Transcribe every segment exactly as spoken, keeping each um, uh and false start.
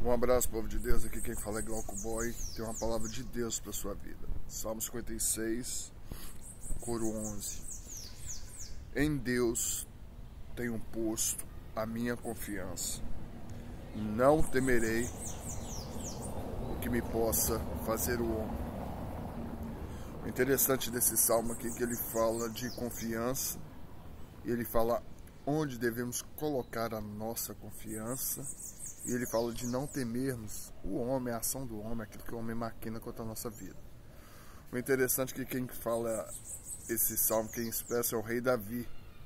Um abraço, povo de Deus. Aqui quem fala é Glauco Boy. Tem uma palavra de Deus para sua vida. Salmo cinquenta e seis, coro onze. Em Deus tenho posto a minha confiança. Não temerei o que me possa fazer o homem. O interessante desse salmo aqui é que ele fala de confiança. E ele fala onde devemos colocar a nossa confiança. E ele fala de não temermos o homem, a ação do homem, aquilo que o homem maquina contra a nossa vida. O interessante é que quem fala esse salmo, quem expressa é o rei Davi.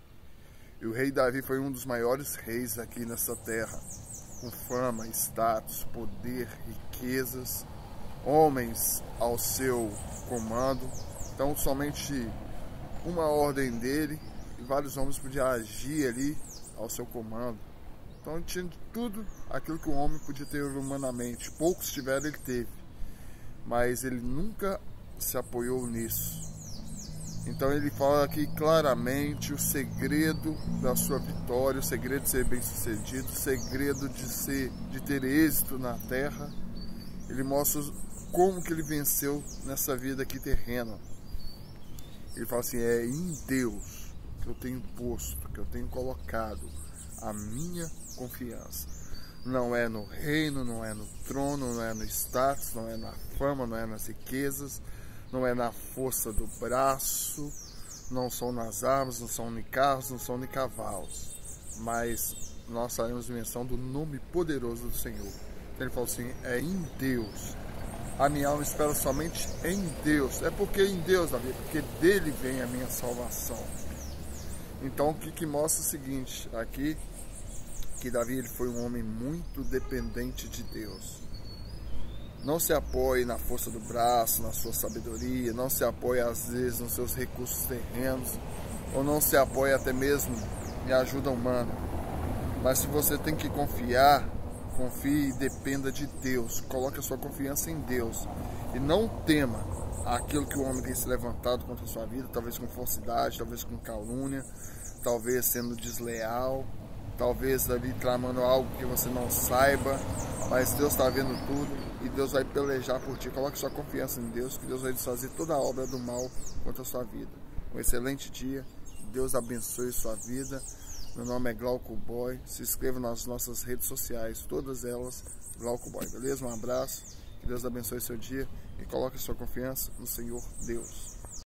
E o rei Davi foi um dos maiores reis aqui nessa terra, com fama, status, poder, riquezas, homens ao seu comando. Então somente uma ordem dele e vários homens podiam agir ali ao seu comando. Então ele tinha tudo aquilo que o homem podia ter humanamente. Poucos tiveram, ele teve. Mas ele nunca se apoiou nisso. Então ele fala aqui claramente o segredo da sua vitória, o segredo de ser bem sucedido, o segredo de, ser, de ter êxito na terra. Ele mostra como que ele venceu nessa vida aqui terrena. Ele fala assim, é em Deus que eu tenho posto, que eu tenho colocado a minha confiança. Não é no reino, não é no trono, não é no status, não é na fama, não é nas riquezas, não é na força do braço, não são nas armas, não são nem carros, não são nem cavalos, mas nós sabemos menção do nome poderoso do Senhor. Ele falou assim, é em Deus. A minha alma espera somente em Deus. É porque em Deus, Davi, porque dele vem a minha salvação. Então o que, que mostra o seguinte, aqui, que Davi ele foi um homem muito dependente de Deus. Não se apoie na força do braço, na sua sabedoria, não se apoie às vezes nos seus recursos terrenos, ou não se apoie até mesmo em ajuda humana. Mas se você tem que confiar, confie e dependa de Deus. Coloque a sua confiança em Deus e não tema aquilo que o homem tem se levantado contra a sua vida, talvez com falsidade, talvez com calúnia, talvez sendo desleal, talvez ali tramando algo que você não saiba, mas Deus está vendo tudo e Deus vai pelejar por ti. Coloque sua confiança em Deus, que Deus vai desfazer toda a obra do mal contra a sua vida. Um excelente dia, Deus abençoe sua vida. Meu nome é Glauco Boy. Se inscreva nas nossas redes sociais, todas elas, Glauco Boy, beleza? Um abraço, que Deus abençoe seu dia e coloque sua confiança no Senhor Deus.